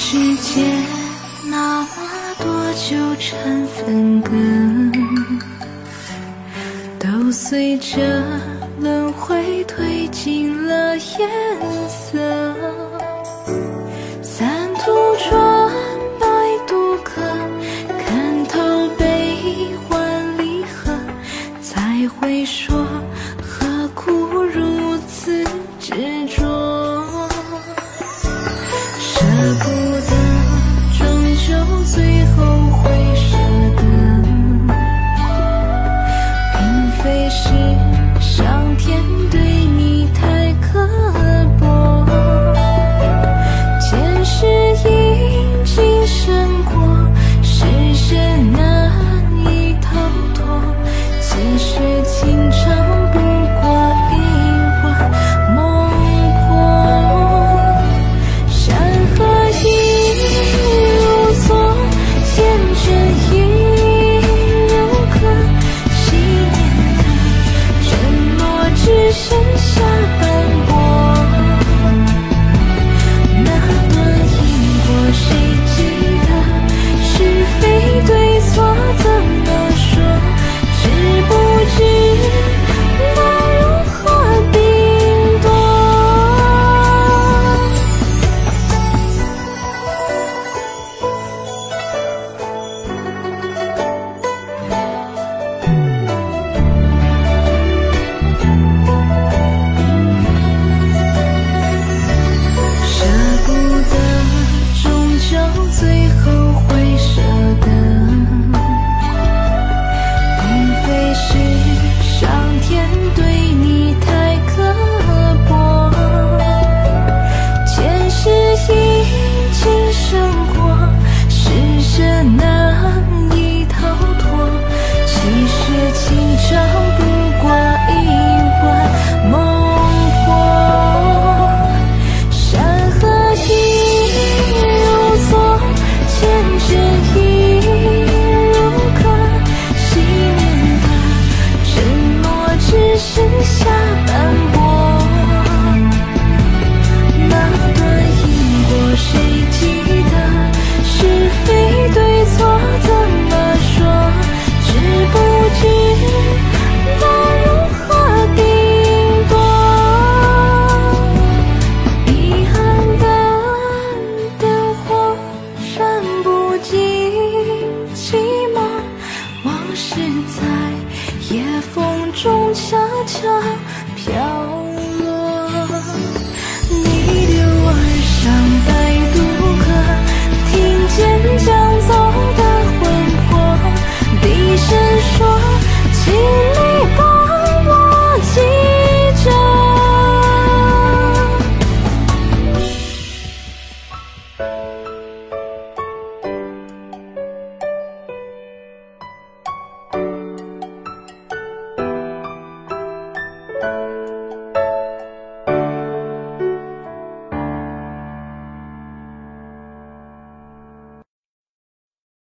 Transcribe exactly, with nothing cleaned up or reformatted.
世间那么多纠缠分割，都随着轮回褪尽了颜色。三途转百渡客，看透悲欢离合，才会说何苦如此执着。舍不得，终究最后会舍得，并非是上天对你太刻薄，前世已经生过，世事难以逃脱，其实情长不过一晚梦破。山河已如昨，缱绻已如歌，昔年的承诺只剩下斑驳。那段因果谁记得？是非对错怎么说？知不知那如何定夺？舍不得，终究最后会舍得，并非是上天对你太刻薄，前世已经生过，世事难以逃脱，其实情长不过一晚梦破。山河已如昨，缱绻已如歌，昔年的承诺只剩下斑驳。那段因果谁记得？是非对错怎么说？知不知那如何定夺？遗憾的灯火燃不尽寂寞，往事在夜风中悄悄飘落。逆流而上百渡客，听见将走的魂魄，低声说，请你帮我记着。